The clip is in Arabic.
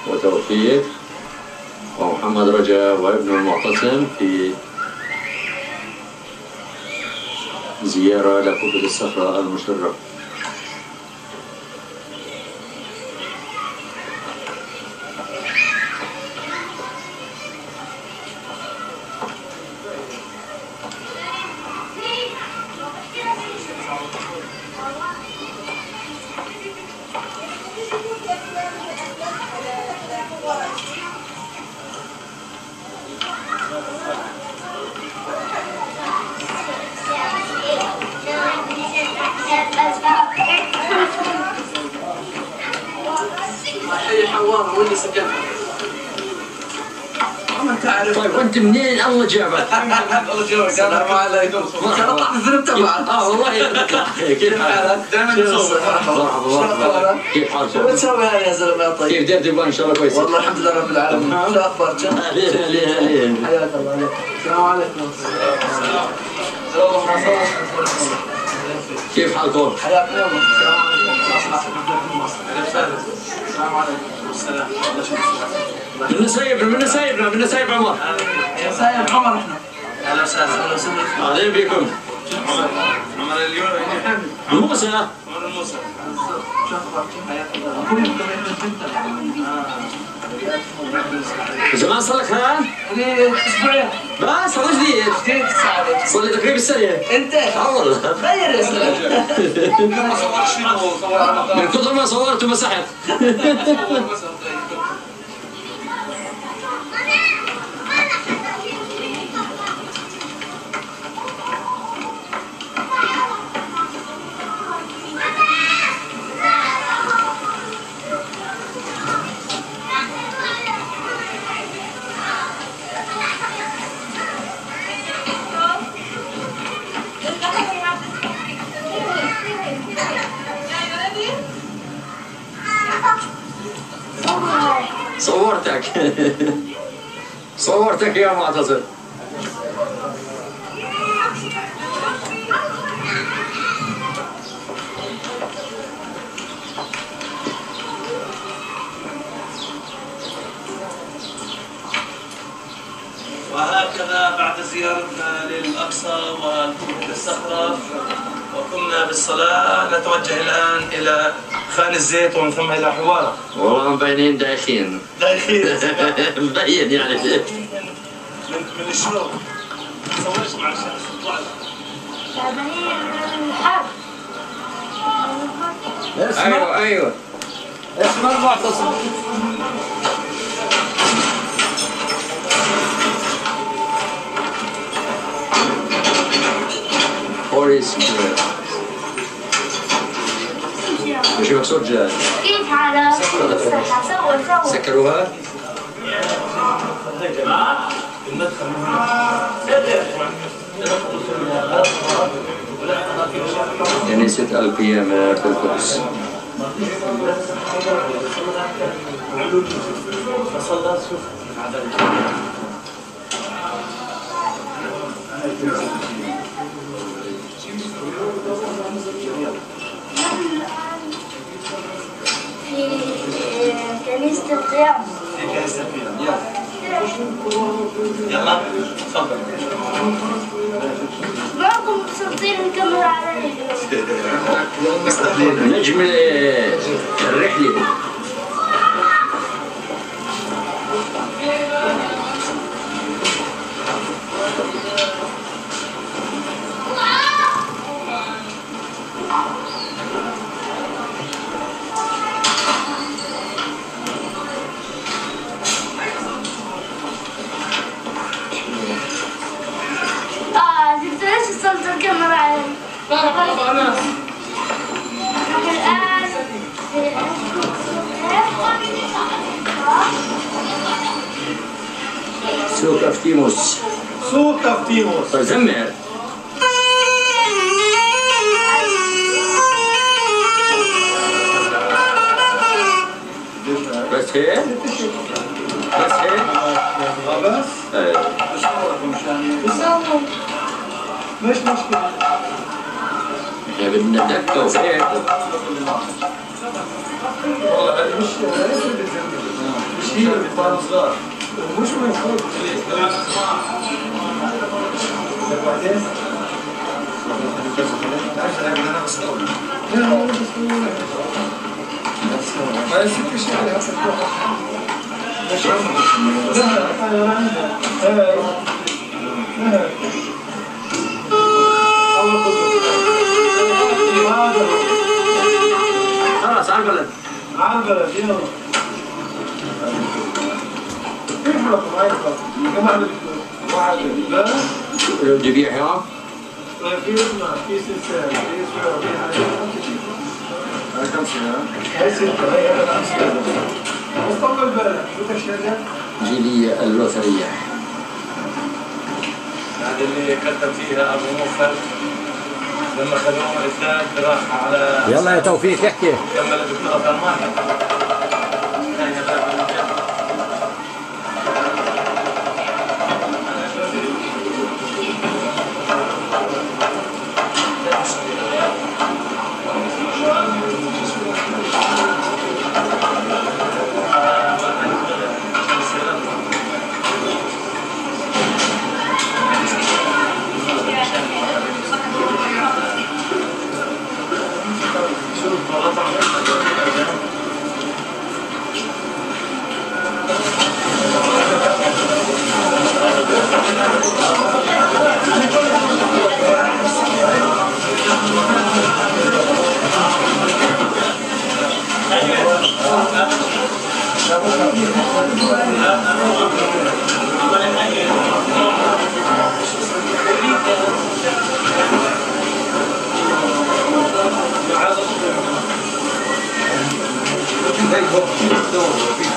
وتوفيق ومحمد رجب وابن المعتصم في زيارة لكوبري الصخرة المشرف. طيب وانت منين الله جابك؟ الله جابك. السلام عليكم. طلعت الذنب تبعك. والله كيف حالك؟ دائما نصور. مرحبا كيف حالك؟ شو بتسوي هذا يا زلمه يا طيب؟ كيف دير ان شاء الله كويس؟ والله الحمد لله رب العالمين. شو اخبارك؟ اهلين حياك الله عليك. السلام عليكم. كيف حالكم؟ حياك الله. السلام عليكم. السلام. من نسايب عمر. سايب عمر احنا. اهلا وسهلا. اهلا وسهلا. اهلين بكم. عمر اليوم موسى. عمر موسى. شو اخبارك؟ حياك الله. اخوي متابعين زمان صار لك هان؟ لي اسبوعين. بس صار جديد. جديد سعادة. صار لي تقريبا السنة. انت؟ والله. غير يا سلام. من كثر ما صورت ومسحت. صورتك يا معتصم. وهكذا بعد زيارتنا للأقصى وكوبري الصخرة وقمنا بالصلاة نتوجه الآن إلى خان الزيت ومن ثم إلى حوارة. والله مبينين دايخين. مبين يعني. من الشروق. صورش مع الشمس. تعبانين من الحر. ايوه اسمه المعتصم. بوريس وش مقصود جاي؟ كيف حالك؟ صور. سكروها؟ كنيسة القيامة في القدس. في كنيسة القيامة. في كنيسة القيامة. يلا تفضل. معكم مسلطين نكمل على نجم الرحلة. ليش وصلت الكاميرا علي؟ الآن سوق أفتيموس. سوق أفتيموس. طيب زمر. بس هيك؟ بس هيك؟ بس؟ ايه. مش مشكلة. احنا بدنا دكة وهيك. والله مش كثير كبار وصغار. مش من فوق. بعدين انا بس اقول لا هو بس ما يصير شيء على حسب خلاص على البلد. على البلد يلا. يفرق ما يفرق. كم واحد واحد لا؟ لو تبيع هنا في اسمه في سلسلة في اسمه في حاجة. هاي كم سنة؟ هاي ستة هاي هذا خمسة. بس طول بالك شو تشتغل؟ جيلية اللوثرية. هذا اللي كتب فيها ابو موفر لما خذوه الاثنين راح على يلا يا توفيق احكي. كمل الدكتوراه كان واحد. They go.